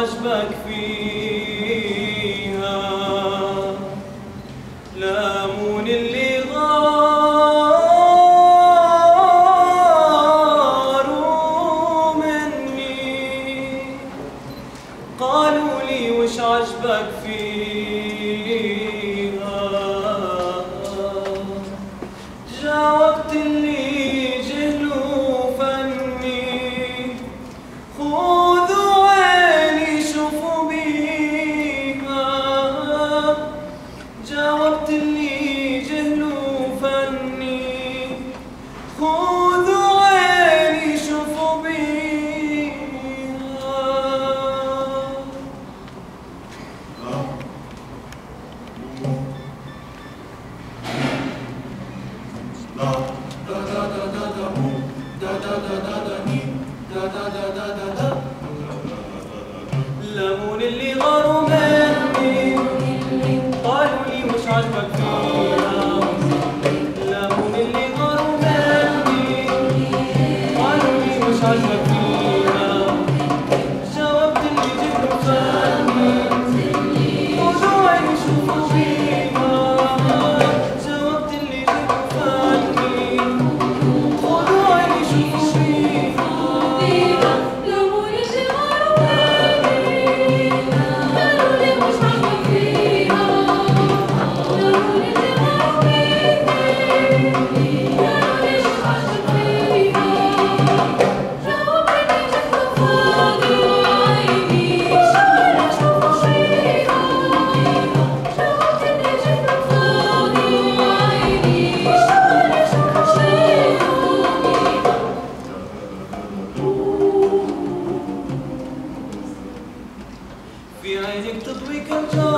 عجبك فيها. لامون اللي غاروا مني، قالوا لي وش عجبك فيها. جاوبت اللي جهلوا فني، خذوا عيني شوفوا بيها. جاوبت اللي جهلوا فني، خذوا عيني شوفوا بيها. لامون اللي غاروا مني، قالوا لي مش عجبك فيها. لامون اللي غاروا مني، قالوا لي مش عجبك فيها. جاوبت اللي جهلوا فني، خذوا عيني شوفوا بيها. جاوبت اللي جهلوا فني، خذوا عيني شوفوا بيها. في عينك تضوي كالجو